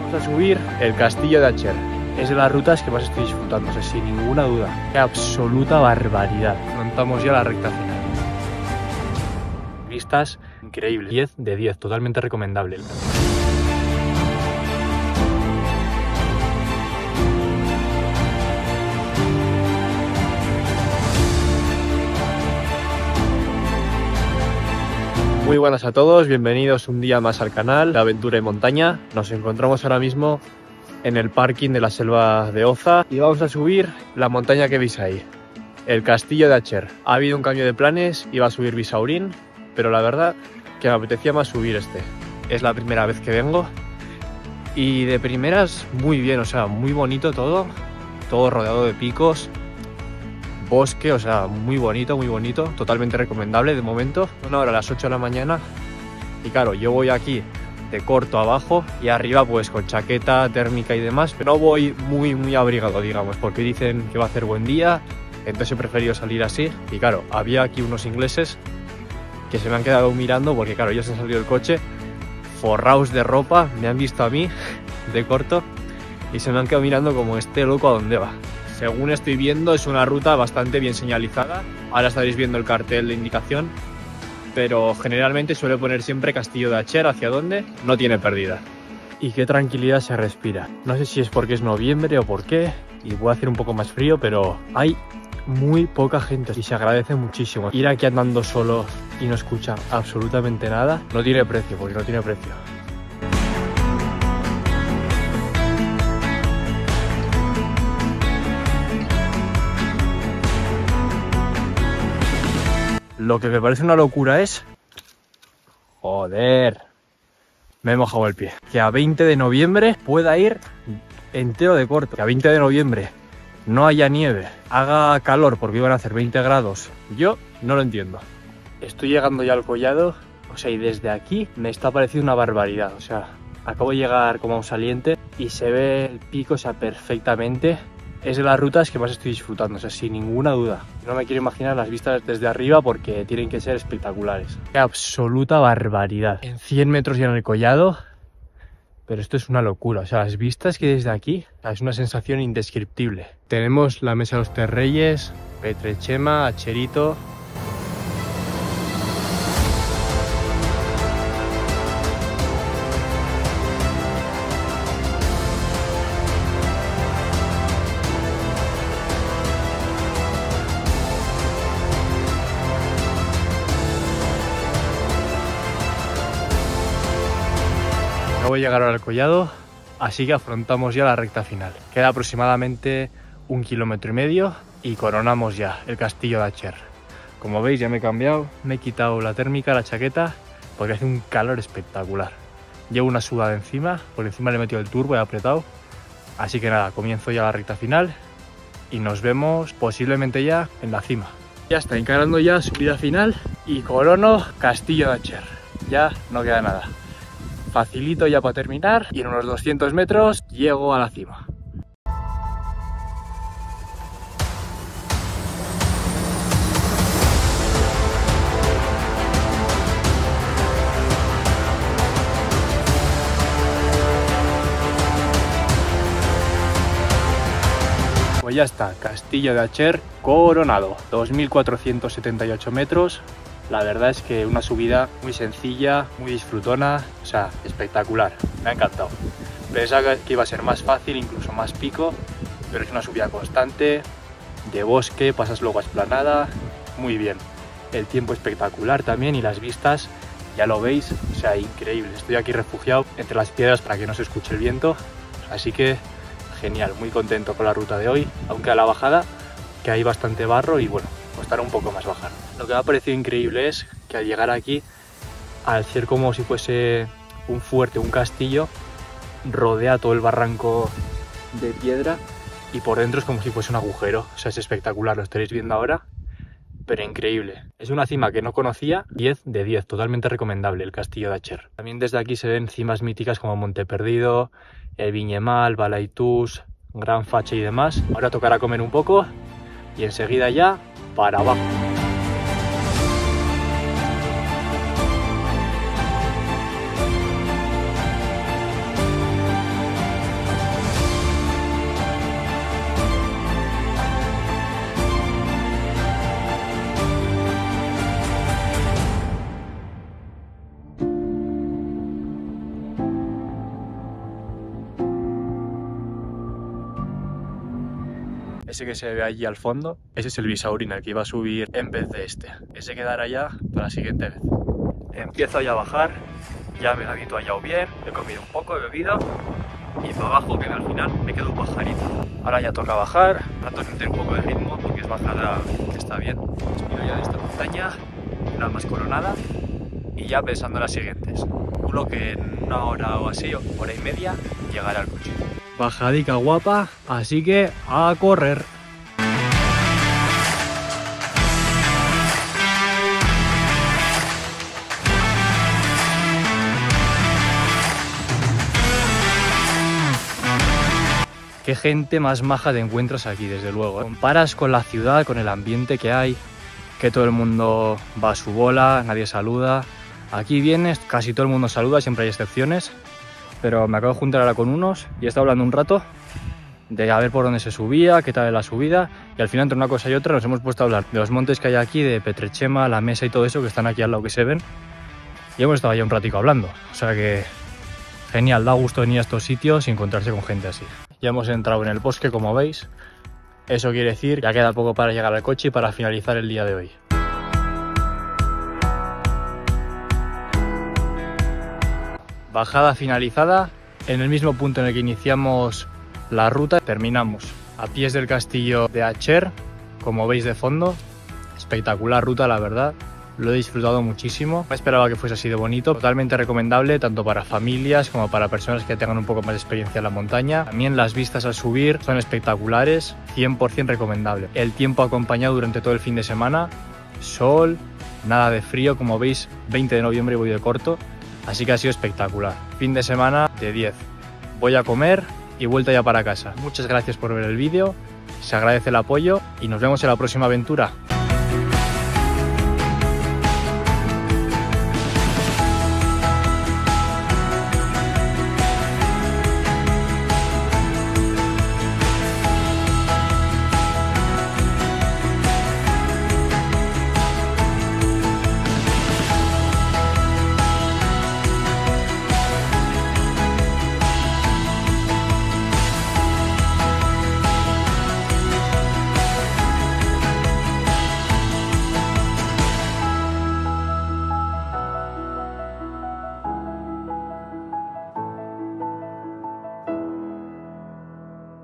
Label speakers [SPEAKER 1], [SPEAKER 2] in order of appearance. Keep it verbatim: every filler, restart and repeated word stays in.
[SPEAKER 1] Vamos a subir el castillo de Acher. Es de las rutas que más estoy disfrutando, o sea, sin ninguna duda. ¡Qué absoluta barbaridad! Afrontamos ya la recta final. Vistas increíbles. diez de diez, totalmente recomendable. Muy buenas a todos, bienvenidos un día más al canal de Aventura y Montaña. Nos encontramos ahora mismo en el parking de la selva de Oza y vamos a subir la montaña que veis ahí, el castillo de Acher. Ha habido un cambio de planes, iba a subir Bisaurín, pero la verdad que me apetecía más subir este. Es la primera vez que vengo y de primeras muy bien, o sea, muy bonito todo, todo rodeado de picos, bosque, o sea, muy bonito, muy bonito, totalmente recomendable de momento. Son ahora las ocho de la mañana y claro, yo voy aquí de corto abajo y arriba pues con chaqueta térmica y demás, pero no voy muy muy abrigado, digamos, porque dicen que va a hacer buen día, entonces he preferido salir así. Y claro, había aquí unos ingleses que se me han quedado mirando porque claro, ellos han salido del coche forrados de ropa, me han visto a mí de corto y se me han quedado mirando como este loco a dónde va. Según estoy viendo es una ruta bastante bien señalizada, ahora estaréis viendo el cartel de indicación, pero generalmente suele poner siempre Castillo de Acher, hacia dónde, no tiene pérdida. Y qué tranquilidad se respira. No sé si es porque es noviembre o por qué, y puede hacer un poco más frío, pero hay muy poca gente y se agradece muchísimo. Ir aquí andando solo y no escuchar absolutamente nada, no tiene precio, porque no tiene precio. Lo que me parece una locura es... Joder, me he mojado el pie. Que a veinte de noviembre pueda ir entero de corto. Que a veinte de noviembre no haya nieve, haga calor porque iban a hacer veinte grados. Yo no lo entiendo. Estoy llegando ya al collado, o sea, y desde aquí me está pareciendo una barbaridad. O sea, acabo de llegar como a un saliente y se ve el pico, o sea, perfectamente. Es de las rutas que más estoy disfrutando, o sea, sin ninguna duda. No me quiero imaginar las vistas desde arriba porque tienen que ser espectaculares. ¡Qué absoluta barbaridad! En cien metros ya en el collado, pero esto es una locura. O sea, las vistas que desde aquí es una sensación indescriptible. Tenemos la Mesa de los Tres Reyes, Petrechema, Acherito. Voy a llegar ahora al collado, así que afrontamos ya la recta final. Queda aproximadamente un kilómetro y medio y coronamos ya el castillo de Acher. Como veis ya me he cambiado, me he quitado la térmica, la chaqueta, porque hace un calor espectacular. Llevo una sudada encima, por encima le he metido el turbo y he apretado. Así que nada, comienzo ya la recta final y nos vemos posiblemente ya en la cima. Ya está, encarando ya subida final y corono castillo de Acher. Ya no queda nada. Facilito ya para terminar y en unos doscientos metros llego a la cima. Pues ya está, castillo de Acher coronado, dos mil cuatrocientos setenta y ocho metros. La verdad es que una subida muy sencilla, muy disfrutona, o sea, espectacular, me ha encantado. Pensaba que iba a ser más fácil, incluso más pico, pero es una subida constante, de bosque, pasas luego a esplanada, muy bien. El tiempo espectacular también y las vistas, ya lo veis, o sea, increíble. Estoy aquí refugiado entre las piedras para que no se escuche el viento, así que genial, muy contento con la ruta de hoy, aunque a la bajada, que hay bastante barro y bueno, costará un poco más bajar. Lo que me ha parecido increíble es que al llegar aquí, al ser como si fuese un fuerte, un castillo, rodea todo el barranco de piedra y por dentro es como si fuese un agujero. O sea, es espectacular, lo estaréis viendo ahora, pero increíble. Es una cima que no conocía, diez de diez, totalmente recomendable el castillo de Acher. También desde aquí se ven cimas míticas como Monte Perdido, el Viñemal, Balaitús, Gran Fache y demás. Ahora tocará comer un poco y enseguida ya para abajo. Ese que se ve allí al fondo, ese es el Bisaurín, el que iba a subir en vez de este. Ese quedará ya para la siguiente vez. Empiezo ya a bajar, ya me he habituallado bien, he comido un poco, he bebido y para abajo, que al final me quedo un pajarito. Ahora ya toca bajar, trato de sentir un poco de ritmo porque es bajada que está bien. Subido ya de esta montaña, la más coronada, y ya pensando en las siguientes. Calculo que en una hora o así, hora y media, llegaré al coche. Bajadica guapa, así que a correr. Qué gente más maja te encuentras aquí, desde luego. Comparas con la ciudad, con el ambiente que hay, que todo el mundo va a su bola, nadie saluda. Aquí vienes, casi todo el mundo saluda, siempre hay excepciones. Pero me acabo de juntar ahora con unos y he estado hablando un rato de a ver por dónde se subía, qué tal es la subida. Y al final, entre una cosa y otra, nos hemos puesto a hablar de los montes que hay aquí, de Petrechema, La Mesa y todo eso, que están aquí al lado que se ven. Y hemos estado ya un ratico hablando. O sea que genial, da gusto venir a estos sitios y encontrarse con gente así. Ya hemos entrado en el bosque, como veis. Eso quiere decir que ya queda poco para llegar al coche y para finalizar el día de hoy. Bajada finalizada. En el mismo punto en el que iniciamos la ruta, terminamos a pies del castillo de Acher, como veis de fondo. Espectacular ruta, la verdad. Lo he disfrutado muchísimo. No esperaba que fuese así de bonito. Totalmente recomendable tanto para familias como para personas que tengan un poco más de experiencia en la montaña. También las vistas al subir son espectaculares. cien por cien recomendable. El tiempo acompañado durante todo el fin de semana. Sol, nada de frío. Como veis, veinte de noviembre voy de corto. Así que ha sido espectacular. Fin de semana de diez. Voy a comer y vuelta ya para casa. Muchas gracias por ver el vídeo. Se agradece el apoyo y nos vemos en la próxima aventura.